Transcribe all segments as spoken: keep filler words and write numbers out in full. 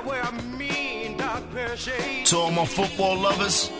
To all my football lovers,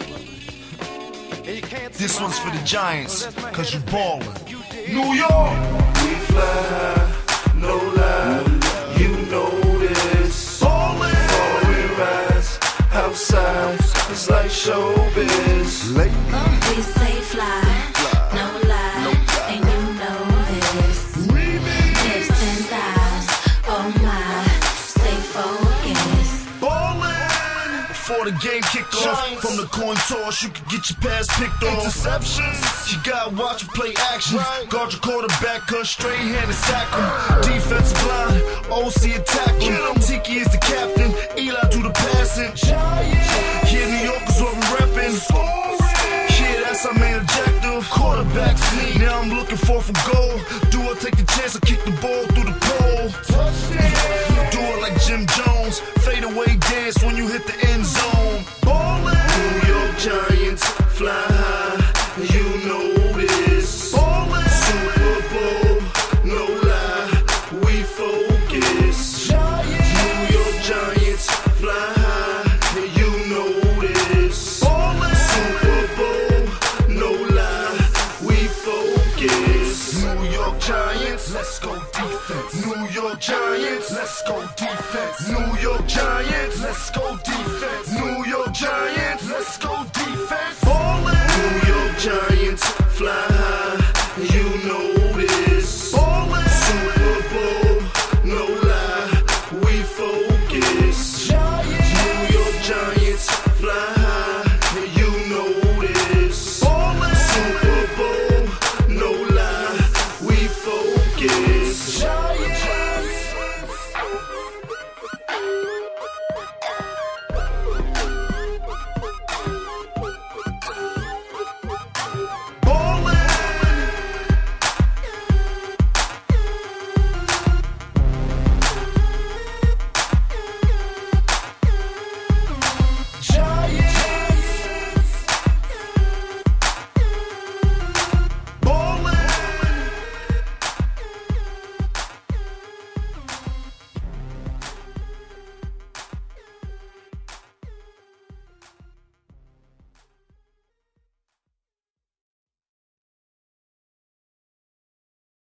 this one's for the Giants, cause you ballin'. New York! We fly high, no lie, you know this. Ballin'! Before we rise, outside, it's like showbiz. We stay fly, no lie, and you know this. Hips and thighs, oh my, stay focused. Ballin'! Before the game kick off, Giants. from the coin toss, you can get your pass picked off. Interceptions. You gotta watch and play action. Right. Guard your quarterback, cause straight hand and sack him. Defensive line, O C attack him. Tiki is the captain, Eli do the passing. Yeah, New York is what we're reppin'. Yeah, that's our main objective. Quarterback sneak, now I'm looking for from goal. Do I take the chance or kick the ball through the pole? Do it like Jim Jones, fade away dance when you hit the end zone. Ballin'! New York Giants, fly high, you know this. Ballin'! Super Bowl, no lie, we focus. New York Giants, fly high, you know this. Ballin'! Super Bowl, no lie, we focus. New York Giants, let's go defense. New York Giants, let's go defense. New York Giants, let's go defense. New